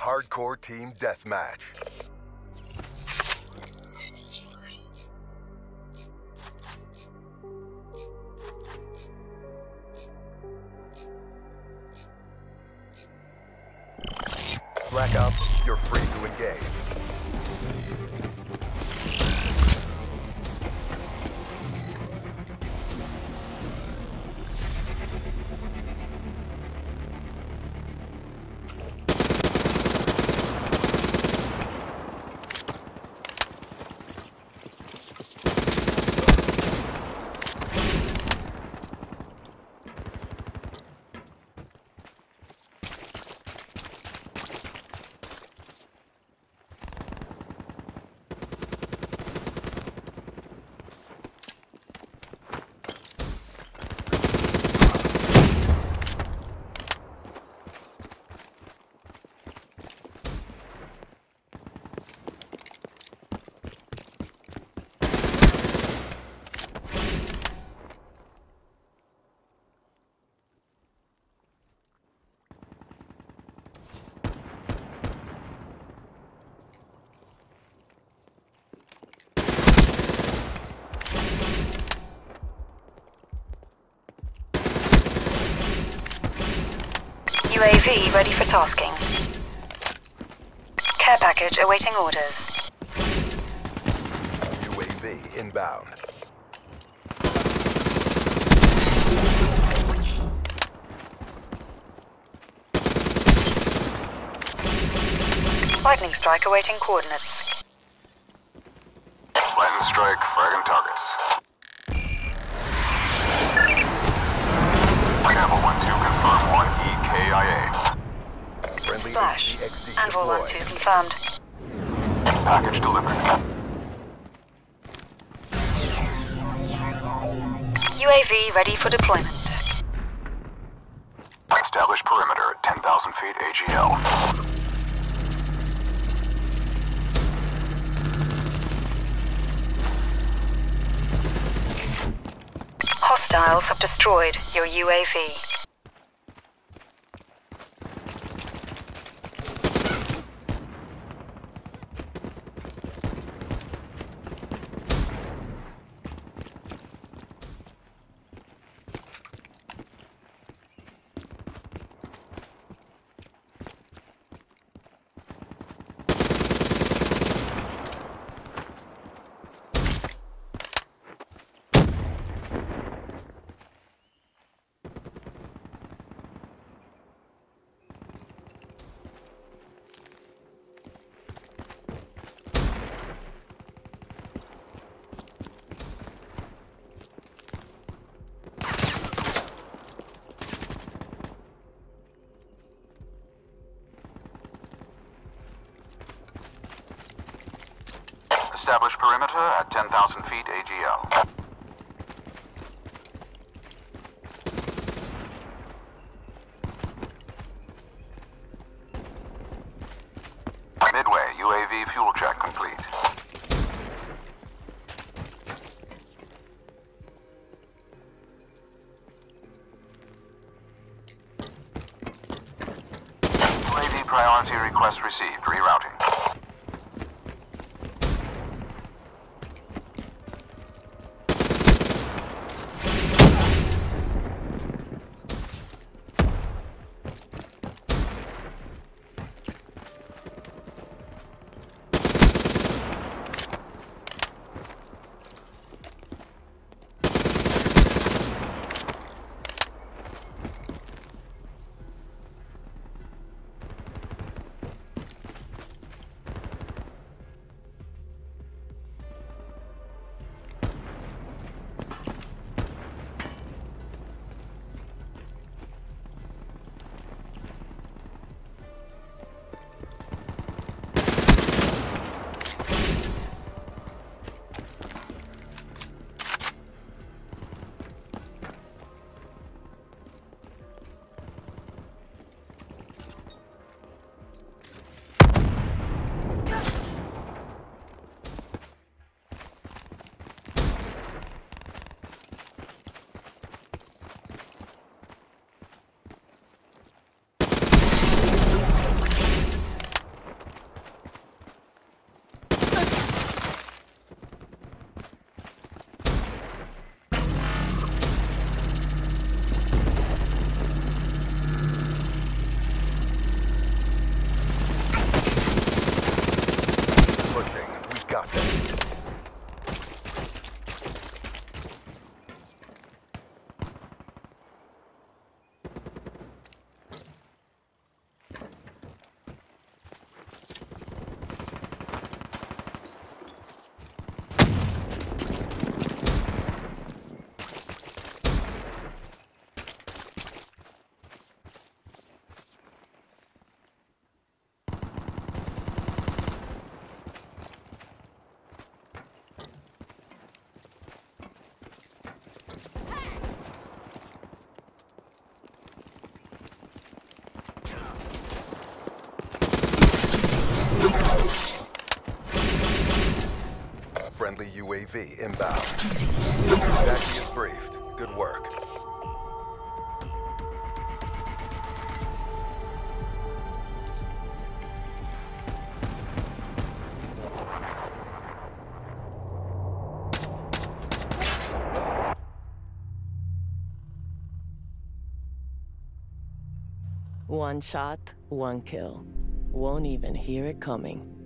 Hardcore Team Deathmatch. Black Ops, you're free to engage. UAV ready for tasking. Care package awaiting orders. UAV inbound. Lightning strike awaiting coordinates. Lightning strike, fragging targets. Campbell 1-2, confirm 1 EKIA. Friendly Splash. HCXD Anvil deployed. 1-2 confirmed. Package delivered. UAV ready for deployment. Establish perimeter at 10,000 feet AGL. Hostiles have destroyed your UAV. Establish perimeter at 10,000 feet AGL. Midway, UAV fuel check complete. UAV priority request received. Rerouting. Friendly UAV inbound. Jackie is briefed. Good work. One shot, one kill. Won't even hear it coming.